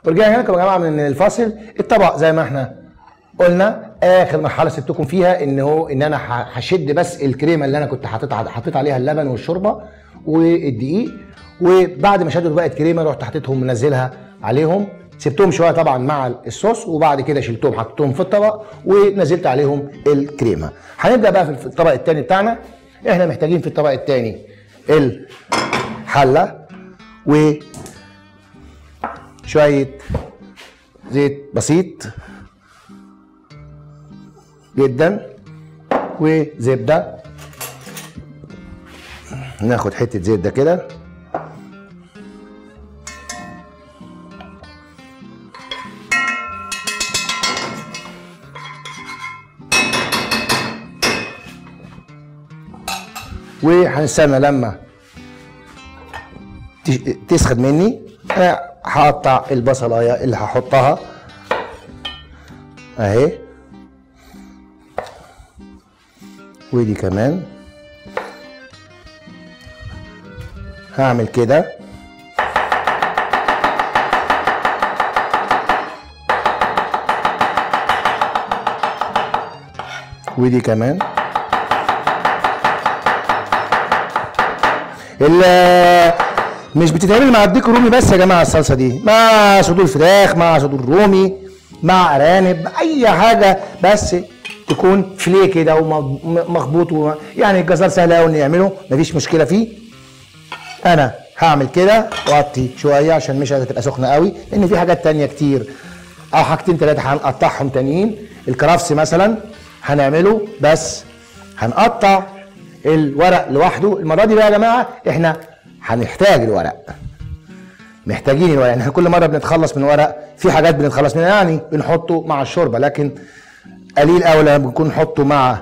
ورجعنا لكم يا جماعه من الفاصل. الطبق زي ما احنا قلنا اخر مرحله سبتكم فيها ان انا هشد بس الكريمه اللي انا كنت حطيت عليها اللبن والشوربه والدقيق، وبعد ما شدت بقت كريمه رحت حطيتهم منزلها عليهم، سبتهم شويه طبعا مع الصوص، وبعد كده شلتهم حطيتهم في الطبق ونزلت عليهم الكريمه. هنبدا بقى في الطبق الثاني بتاعنا. احنا محتاجين في الطبق الثاني الحله وشويه زيت بسيط جدا وزبده. ناخد حته زيت ده كده وهنستنى لما تسخن مني. انا هقطع البصلايه اللي هحطها اهي، ودي كمان هعمل كده ودي كمان. مش بتتعمل مع الديك الرومي بس يا جماعه، الصلصه دي مع صدور فراخ، مع صدور رومي، مع ارانب، اي حاجه بس تكون فيليه كده ومخبوط يعني الجزار سهل قوي انه يعمله، مفيش مشكله فيه. انا هعمل كده واغطي شويه عشان مش هتبقى سخنه قوي، لان في حاجات تانية كتير او حاجتين ثلاثه هنقطعهم تانيين. الكرفس مثلا هنعمله، بس هنقطع الورق لوحده. المره دي بقى يا جماعه احنا هنحتاج الورق، محتاجين الورق. يعني احنا كل مره بنتخلص من ورق، في حاجات بنتخلص منها يعني بنحطه مع الشوربه، لكن قليل قوي لما بنكون نحطه مع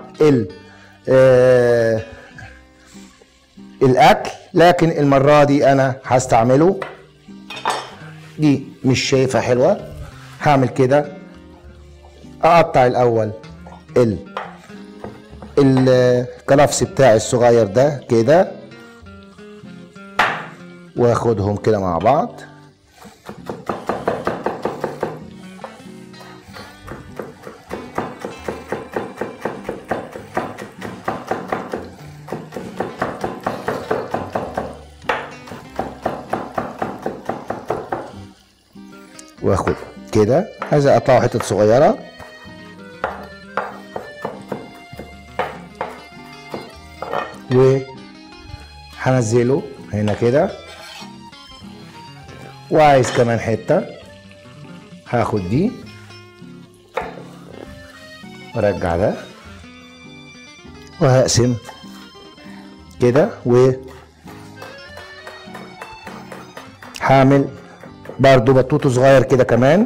الاكل. لكن المره دي انا هستعمله. دي مش شايفها حلوه، هعمل كده. اقطع الاول الكرفس بتاعي الصغير ده كده، واخدهم كده مع بعض. واخد كده، عايز اقطعه حتت صغيره وهنزله هنا كده. وعايز كمان حته، هاخد دي وارجع ده وهقسم كده، وهعمل برضو بطوط صغير كده كمان.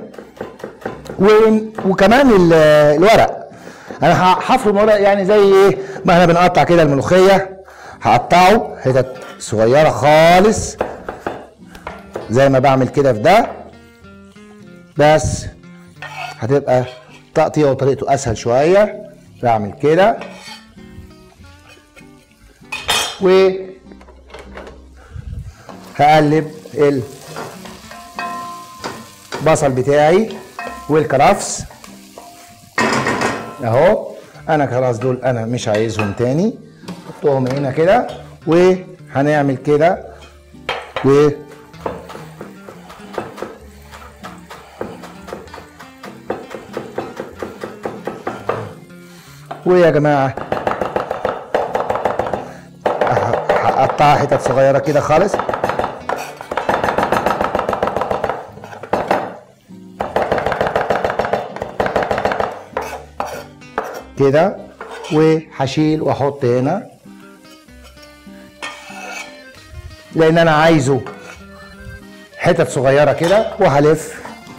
وكمان الورق انا هفرم ورق، يعني زي ايه ما احنا بنقطع كده الملوخيه، هقطعه حتت صغيره خالص زي ما بعمل كده في ده، بس هتبقى تقطيعه وطريقته اسهل شويه. بعمل كده وهقلب البصل بتاعي والكرفس اهو. انا خلاص دول انا مش عايزهم تاني، حطهم هنا كده. وهنعمل كده ويا جماعه هقطعها حتت صغيره كده خالص كده، وهشيل واحط هنا لان انا عايزه حتت صغيره كده. وهلف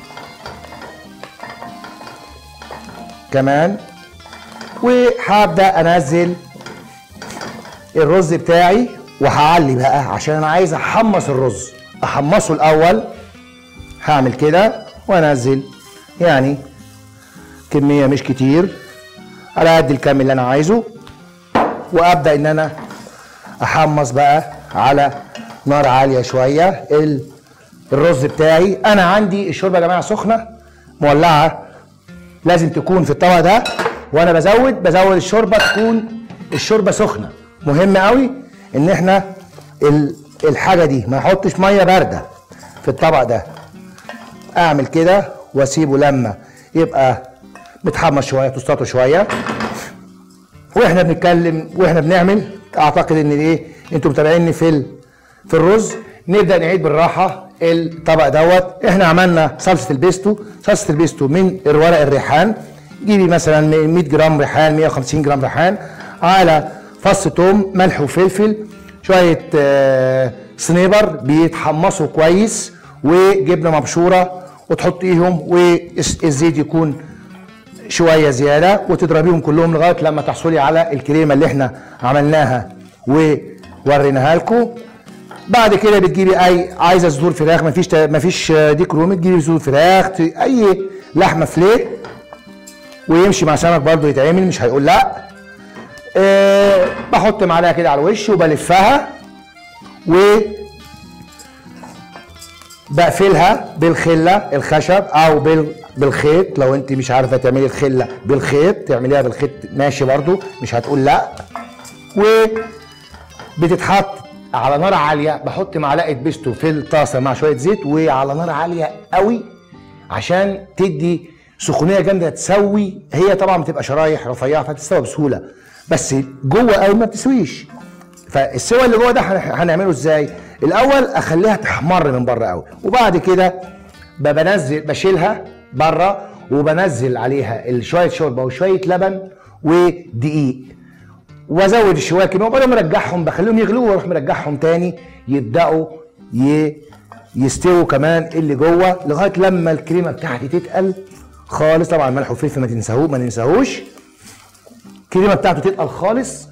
كمان، وهبدا انزل الرز بتاعي وهعلي بقى عشان انا عايز احمص الرز، احمصه الاول. هعمل كده وانزل يعني كميه مش كتير على قد الكم اللي انا عايزه، وابدا ان انا احمص بقى على نار عاليه شويه الرز بتاعي. انا عندي الشوربه يا جماعه سخنه مولعه، لازم تكون في الطبق ده، وانا بزود الشوربه تكون الشوربه سخنه. مهم قوي ان احنا الحاجه دي ما احطش ميه بارده في الطبق ده. اعمل كده واسيبه لما يبقى متحمص شويه، تسطته شويه. واحنا بنتكلم واحنا بنعمل، اعتقد ان ايه انتوا متابعيني في الرز. نبدا نعيد بالراحه الطبق دوت. احنا عملنا صلصه البيستو. صلصه البيستو من ورق الريحان. جيبي مثلا 100 جرام ريحان، 150 جرام ريحان، على فص ثوم، ملح وفلفل، شويه صنيبر بيتحمصوا كويس، وجبنه مبشوره، وتحطيهم والزيت يكون شويه زياده، وتضربيهم كلهم لغايه لما تحصلي على الكريمه اللي احنا عملناها ووريناها لكم. بعد كده بتجيبي عايزه صدور فراخ، مفيش ديك رومي، تجيبي صدور فراخ، اي لحمه فليه، ويمشي مع سمك برضو يتعمل، مش هيقول لا. بحط معلقه كده على الوش وبلفها بقفلها بالخله الخشب او بالخيط. لو انت مش عارفه تعملي الخله بالخيط تعمليها بالخيط ماشي برضو، مش هتقول لا. وبتتحط على نار عاليه. بحط معلقه بيستو في الطاسه مع شويه زيت، وعلى نار عاليه قوي عشان تدي سخونيه جامده تسوي. هي طبعا بتبقى شرايح رفيعه فتستوي بسهوله، بس جوه قوي ما بتسويش. فالسوى اللي جوه ده هنعمله ازاي؟ الاول اخليها تحمر من بره قوي، وبعد كده بشيلها بره، وبنزل عليها شويه شوربه وشويه لبن ودقيق، وازود الشوايه كده، وبعدين مرجعهم بخليهم يغلوا، واروح مرجعهم تاني يبداوا يستووا كمان اللي جوه لغايه لما الكريمه بتاعتي تتقل خالص. طبعا ملح وفلفل ما ننساهوش. الكريمه بتاعته تتقل خالص،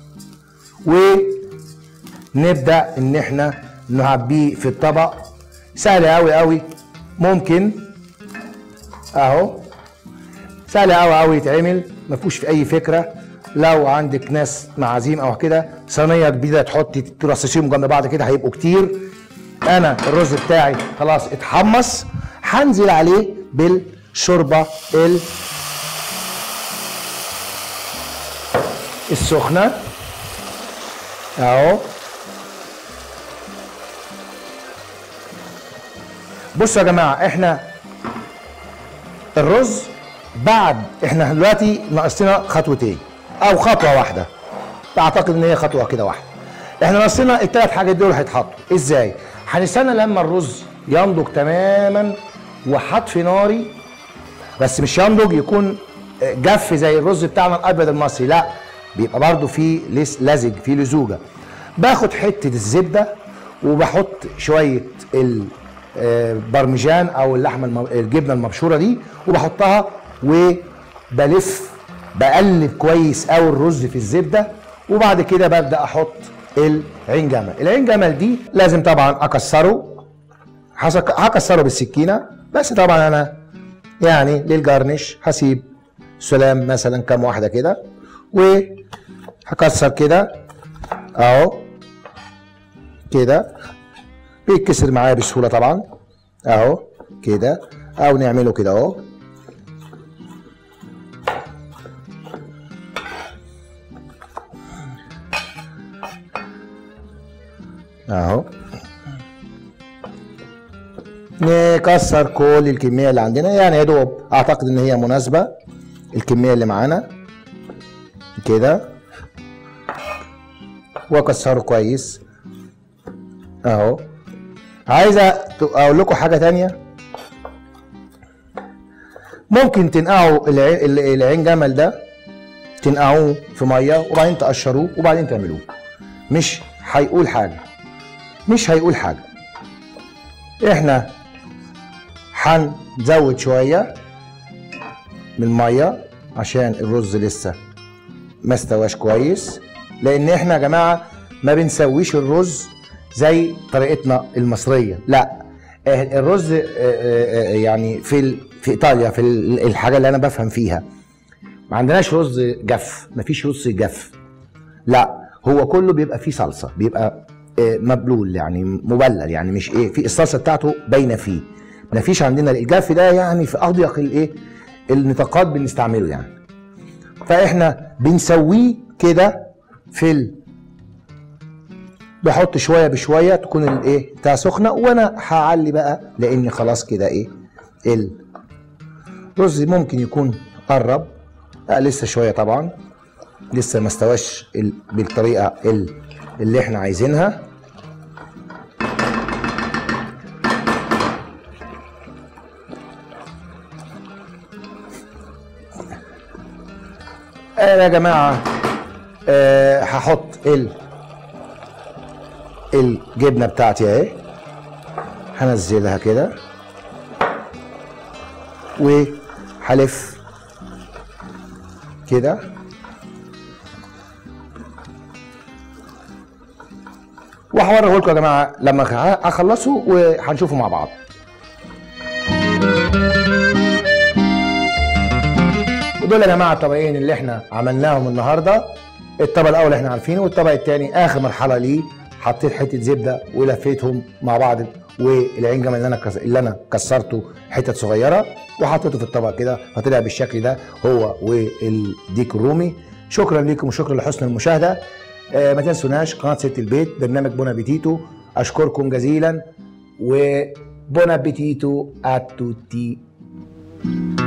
ونبدا ان احنا نعبيه في الطبق. سهل قوي قوي، ممكن اهو سهل قوي قوي يتعمل، ما فيهوش في اي فكره. لو عندك ناس معازيم او كده، صينيه كبيره تحطي ترصصيهم جنب بعض كده هيبقوا كتير. انا الرز بتاعي خلاص اتحمص، هنزل عليه بالشوربه السخنه اهو. بصوا يا جماعه، احنا الرز احنا دلوقتي ناقصنا خطوتين او خطوه واحده، اعتقد ان هي خطوه كده واحده. احنا ناقصنا الثلاث حاجات دول هيتحطوا ازاي؟ هنستنى لما الرز ينضج تماما وحط ناري، بس مش ينضج يكون جف زي الرز بتاعنا الابيض المصري، لا، بيبقى برضو فيه لزج، فيه لزوجه. باخد حته الزبده وبحط شويه البرمجان او اللحمه الجبنه المبشوره دي، وبحطها وبلف بقلب كويس قوي الرز في الزبده. وبعد كده ببدا احط العين جمل. العين جمل دي لازم طبعا اكسره، هكسره بالسكينه، بس طبعا انا يعني للجرنش هسيب سلام مثلا كام واحده كده، وهكسر كده اهو كده، بيتكسر معايا بسهوله طبعا اهو كده، او نعمله كده اهو اهو. نكسر كل الكميه اللي عندنا، يعني يا دوب اعتقد ان هي مناسبه الكميه اللي معانا كده، واكسره كويس اهو. عايزه اقول لكم حاجه تانية، ممكن تنقعوا العين جمل ده، تنقعوه في ميه وبعدين تقشروه وبعدين تعملوه، مش هيقول حاجه، مش هيقول حاجه. احنا هنزود شويه من الميه عشان الرز لسه ما استواش كويس، لان احنا يا جماعه ما بنسويش الرز زي طريقتنا المصريه، لا، الرز يعني في ايطاليا، في الحاجه اللي انا بفهم فيها، ما عندناش رز جف، ما فيش رز جف، لا، هو كله بيبقى فيه صلصه، بيبقى مبلول يعني مبلل، يعني مش ايه، في الصلصه بتاعته باينه فيه. ما فيش عندنا الجاف ده يعني في اضيق الايه النطاقات بنستعمله يعني. فاحنا بنسويه كده بحط شويه بشويه تكون الايه بتاع سخنه، وانا هعلي بقى لان خلاص كده ايه الرز ممكن يكون قرب. لسه شويه طبعا، لسه ما استواش بالطريقه اللي احنا عايزينها. يا جماعه هحط الجبنه بتاعتي اهي، هنزلها كده وهلف كده وهوريه لكم يا جماعه لما اخلصه وهنشوفه مع بعض. ودول يا جماعه الطبقين اللي احنا عملناهم النهارده. الطبق الاول احنا عارفينه، والطبق الثاني اخر مرحله ليه حطيت حته زبده ولفيتهم مع بعض، والعين جمل اللي انا كسرته حتت صغيره وحطيته في الطبق كده، فطلع بالشكل ده هو والديك الرومي. شكرا لكم وشكرا لحسن المشاهده. ما تنسوناش قناه ست البيت، برنامج بون ابيتيتو. اشكركم جزيلا وبون ابيتيتو اتوتي.